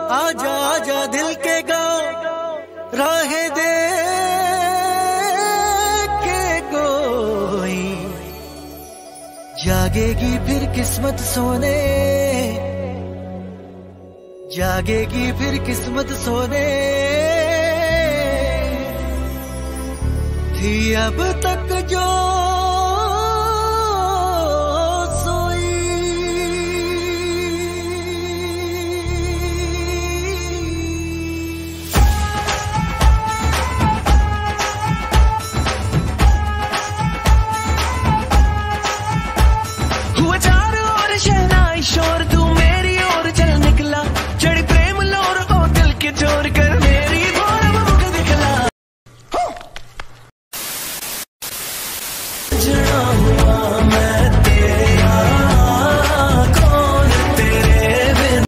आजा आजा दिल के गाँव राहें दे के कोई जागेगी फिर किस्मत सोने, जागेगी फिर किस्मत सोने थी अब तक जो